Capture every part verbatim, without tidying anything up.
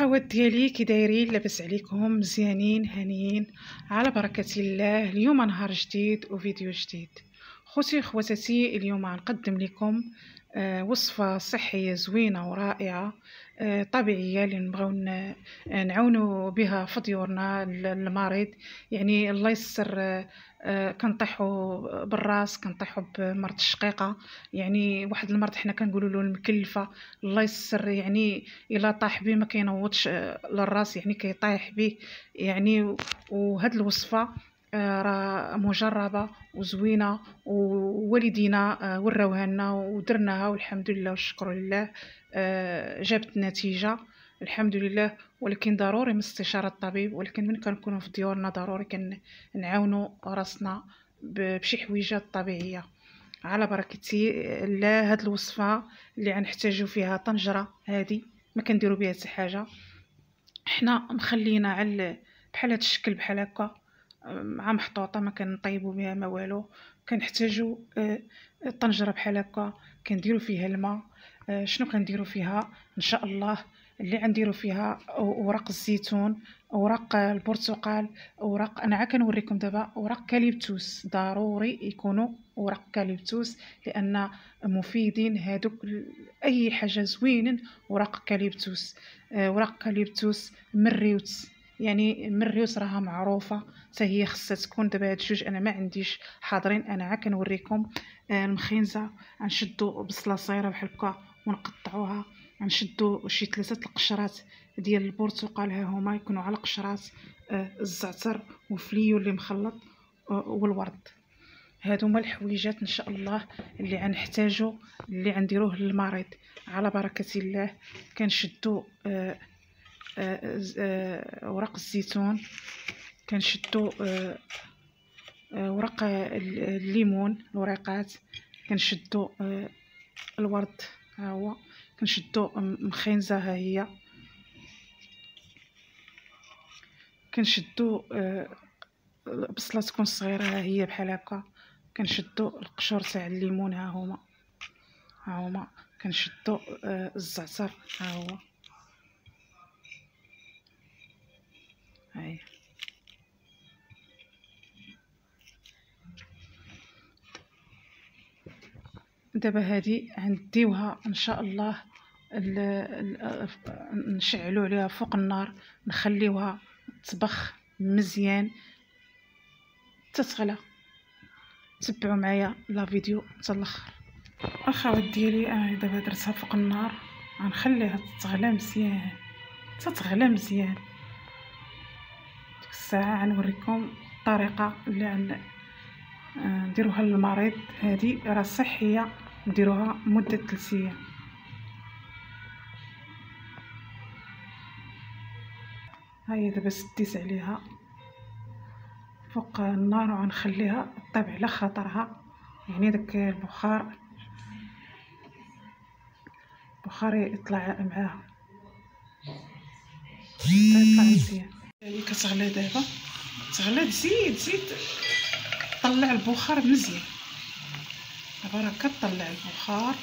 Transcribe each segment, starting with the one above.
اخوات ديالي كي دايرين؟ لاباس عليكم؟ مزيانين هانيين على بركه الله. اليوم نهار جديد وفيديو جديد. خوتي خواتاتي، اليوم غنقدم لكم آه، وصفه صحيه زوينه ورائعه آه، طبيعيه اللي نبغيو ن- نعاونوا بها في ديورنا المريض. يعني الله يسر، آه، آه، كنطيحوا بالراس، كنطيحوا بمرض الشقيقه. يعني واحد المرض حنا كنقولوا له المكلفه. الله يسر، يعني الا طاح به ما كينوضش آه، للراس، يعني كيطيح به. يعني وهاد الوصفه آه، راه مجربه وزوينه، ووالدينا آه، وراوها لنا ودرناها والحمد لله والشكر لله. آه، جابت نتيجه الحمد لله. ولكن ضروري من استشاره الطبيب. ولكن من كنكونوا في ديورنا ضروري كنعاونوا راسنا ب- بشي حويجات طبيعيه. على بركه الله، هاد الوصفه اللي غنحتاجو فيها طنجره هادي ما كنديروا بها حتى حاجه. حنا مخلينا على بحال هاد الشكل بحال هكا، مع محطوطه ما كنطيبوا بها ما والو. كنحتاجوا آه، طنجره بحال هكا، كنديروا فيها الماء. آه، شنو كنديروا فيها ان شاء الله؟ اللي غنديروا فيها اوراق الزيتون، اوراق البرتقال، اوراق، انا عا كنوريكم دابا اوراق كاليبتوس. ضروري يكونوا اوراق كاليبتوس لان مفيدين هادوك. اي حاجه زوينين اوراق كاليبتوس. آه، اوراق كاليبتوس مريوت، يعني مريوت راها معروفه حتى هي خصها تكون. دابا هاد الجوج انا ما عنديش حاضرين، انا عا كنوريكم. آه، المخينزه غنشدو بصله صغيره بحال هكا ونقطعوها. غنشدو شي ثلاثه القشرات ديال البرتقال، ها هما يكونوا على قشرات. آه، الزعتر وفليو اللي مخلط، آه، والورد. هادو هما الحويجات ان شاء الله اللي غنحتاجو، اللي غنديروه للمريض. على بركه الله كنشدو آه، آه، آه، اوراق الزيتون، كنشدو آه، آه، ورق الليمون الوريقات، كنشدو آه، الورد ها هو، كنشدو مخينزه ها هي، كنشدو آه، بصله تكون صغيره ها هي بحال هكا، كنشدو القشور تاع الليمون ها هما ها هما، كنشدو آه، الزعتر ها هو هاي. دابا هادي غنديوها ان شاء الله، ال- ال- نشعلو عليها فوق النار، نخليوها تطبخ مزيان تتغلى. تبعوا معايا لا فيديو حتى الاخر. اخوات ديالي، انا دابا درتها فوق النار، غنخليها تتغلى مزيان تتغلى مزيان. ديك الساعه غنوريكم الطريقه اللي عن نديروها للمريض. هذه راه صحيه، نديروها مده ثلاث ايام. هاهي دابا سديت عليها فوق النار وغنخليها طيب على خاطرها، يعني داك البخار البخار يطلع معاها، يطلع مزيان. هي كتغلي دابا، تغلى تزيد تزيد طلع البخار مزيان. دابا راه كطلع البخار،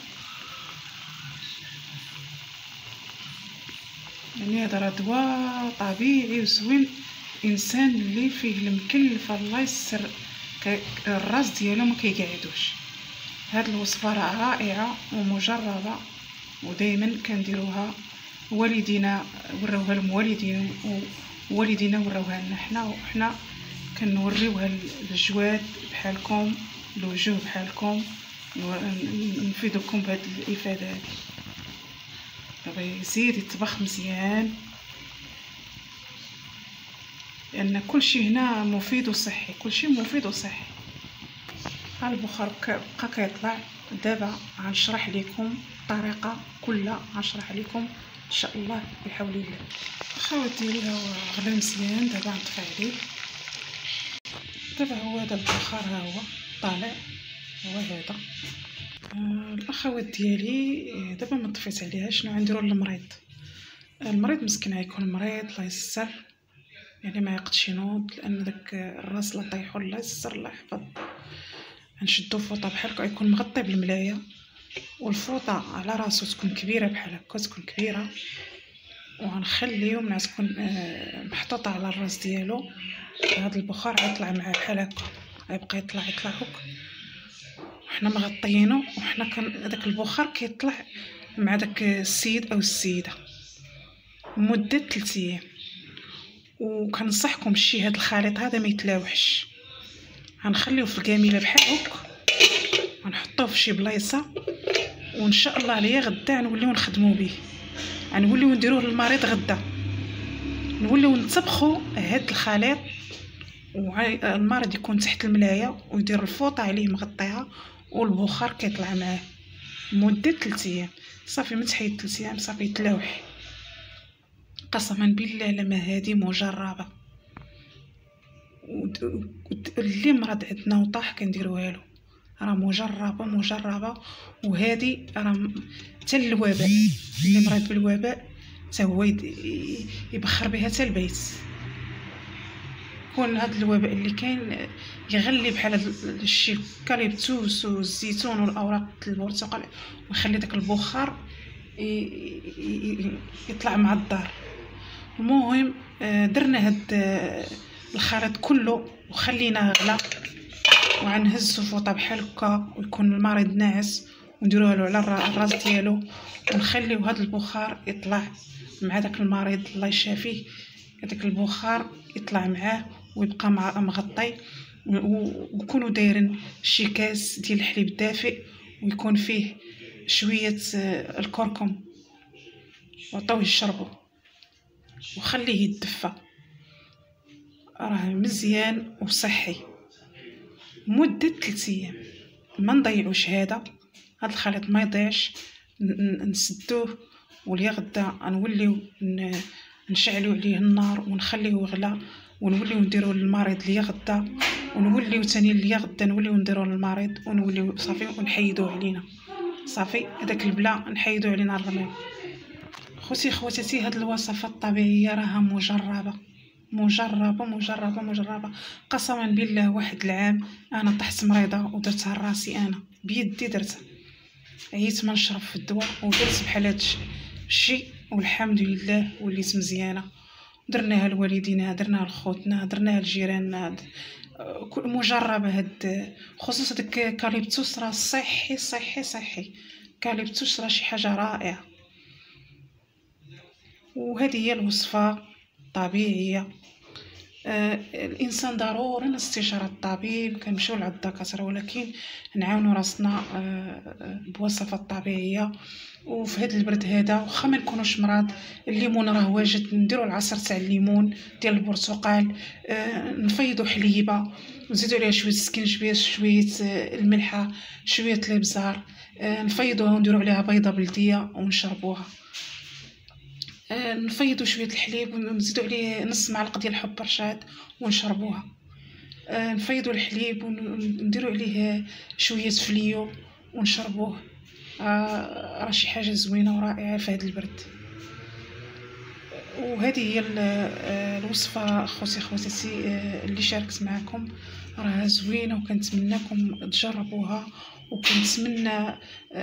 يعني هذا راه دواء طبيعي وزوين. انسان اللي فيه المكلفه الله يسر الراس ديالو ما كيقعدوش. هاد الوصفه راه رائعه ومجربه، ودائما كنديروها. والدينا وراوها لهم والدينا، ووالدينا وراوها لنا حنا، وحنا كنوريوها للجواد بحالكم، الوجوه بحالكم، نفيدكم بهاد الافاده هادي. دابا يزيد يطبخ مزيان لان كلشي هنا مفيد وصحي، كلشي مفيد وصحي. ها البخار بقى كيطلع. دابا غنشرح لكم الطريقه كلها، غنشرح لكم ان شاء الله بحول الله. الخوات ديالي ها هو غلى مزيان، دابا غنطفي عليه. دابا هو هذا البخار ها هو طالع، هو هذا. آه الاخوات ديالي دابا ما طفيت عليها. شنو غنديروا للمريض؟ المريض مسكين غيكون مريض الله يسر، يعني ما يقدش ينوض لان داك الراس لا طيحو الله يسر الله يحفظ. غنشدو فوطه بحال هكا يكون مغطي بالملايه، والفوطه على راسو تكون كبيره بحال هكا، تكون كبيره. وغنخليو ملي تكون آه محطوطه على الراس ديالو هذا البخار غيطلع معاه بحال هكا، غيبقى يطلع يطلع هكا وحنا مغطيينو، وحنا كان داك البخار كيطلع مع داك السيد او السيده مده ثلاثة ايام. وكنصحكم شي هاد الخليط هذا ما يتلاوحش، غنخليوه في الكاميله بحال هكا، غنحطوه في شي بلايصه، وان شاء الله عليا غدا نوليو نخدمو به، غنوليو نديروه للمريض غدا، نوليو نطبخوا هاد الخليط والمريض يكون تحت الملايه ويدير الفوطه عليه مغطيها والبخار كيطلع معاه مده ثلاثة ايام. صافي من تحيد ثلاثة ايام صافي يتلاوح. قسما بالله لما هادي مجربه، اللي مرض عندنا وطاح كنديروها له، راه مجربه مجربه. وهادي راه حتى الوباء اللي مريض بالوباء حتى هو يبخر بها حتى البيت. كون هذا الوباء اللي كاين يغلي بحال هذا الشيء كاليبتوس والزيتون والاوراق البرتقال ويخلي داك البخار يطلع مع الدار. المهم درنا هاد الخليط كله وخليناه غلا، وغنهزو فوطه بحال هكا ويكون المريض ناعس ونديروها له على الراس ديالو، ونخليو هاد البخار يطلع مع داك المريض الله يشافيه. هذاك البخار يطلع معاه ويبقى مغطي، وكونوا دايرين شي كاس ديال الحليب دافئ ويكون فيه شويه الكركم وعطوه يشربوا وخليه يدفى. راه مزيان وصحي مده ثلاثة ايام. ما نضيعوش هذا هذا الخليط، ما يضيعش، نسدوه وليا غدا نوليو نشعلوا عليه النار ونخليه يغلى، ونوليو نديروه للمريض ليا غدا، ونوليو ثاني ليا غدا نوليو نديروه للمريض، ونوليو صافي ونحيدوه علينا. صافي هذاك البلا نحيدوه علينا الرميم. خوتي خواتاتي هاد الوصفه الطبيعيه راها مجربه مجربه مجربه مجربه. قسما بالله واحد العام انا طحت مريضه ودرتها لراسي، انا بيدي درتها، عييت ما نشرب في الدواء ودرت بحال هذا الشيء والحمد لله وليت مزيانه. درناها لوالدينا، درناها لخوتنا، درناها لجيراننا، كل مجربه. هاد خصوصا داك كاليبتوس راه صحي صحي صحي، كاليبتوس راه شي حاجه رائعه. وهذه هي الوصفه طبيعيه. آه الانسان ضروري استشاره الطبيب، كنمشيو لعند الدكاتره، ولكن نعاونوا راسنا آه بوصفات طبيعيه. وفي هذا البرد هذا واخا ما نكونوش مرض، الليمون راه واجد، نديروا العصير تاع الليمون ديال البرتقال، آه نفيضوا حليبه ونزيدوا عليها شويه السكينجبير، شويه آه الملحه، شويه الابزار، آه نفيضوها ونديروا عليها بيضه بلديه ونشربوها. آه نفيضوا شويه الحليب ونزيدوا عليه نص معلقه ديال الحب رشاد ونشربوها. آه نفيضوا الحليب ونديروا عليه شويه فليو ونشربوه. آه راه شي حاجه زوينه ورائعه في هذا البرد. وهذه هي الوصفه خوتي خواتاتي اللي شاركت معكم، راها زوينه وكنتمنىكم تجربوها، وكنتمنى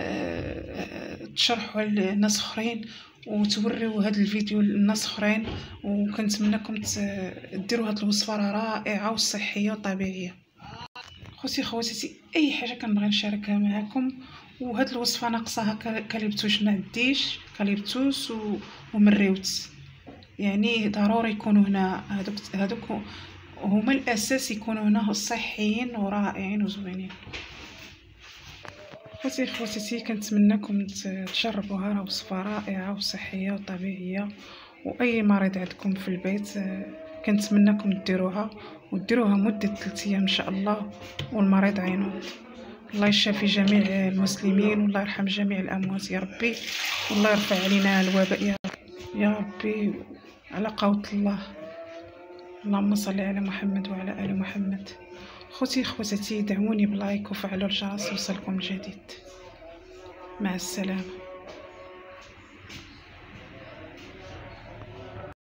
تشرحوا لناس اخرين وتوريو هذا الفيديو للناس اخرين، وكنتمنىكم ديروا هذه الوصفه راه رائعه وصحيه وطبيعيه. خوتي خواتاتي اي حاجه كنبغي نشاركها معكم، وهاد الوصفه ناقصاها كاليبتوس، ما عنديش كاليبتوس ومريوت، يعني ضروري يكونوا هنا. هذوك هذوك هما الاساس، يكونوا هنا صحيين ورائعين وزوينين. خوتي خواتاتي كنتمنىكم تجربوها، راه وصفه رائعه وصحيه وطبيعيه، واي مريض عندكم في البيت كنتمنىكم ديروها وديروها مده ثلاثة ايام ان شاء الله، والمريض عينود. الله يشافي جميع المسلمين والله يرحم جميع الاموات يا ربي، والله يرفع علينا الوباء يا رب يا ربي على قوة الله. اللهم صل على محمد وعلى ال محمد. خوتي خواتاتي دعموني بلايك وفعلوا الجرس يوصلكم الجديد. مع السلامه.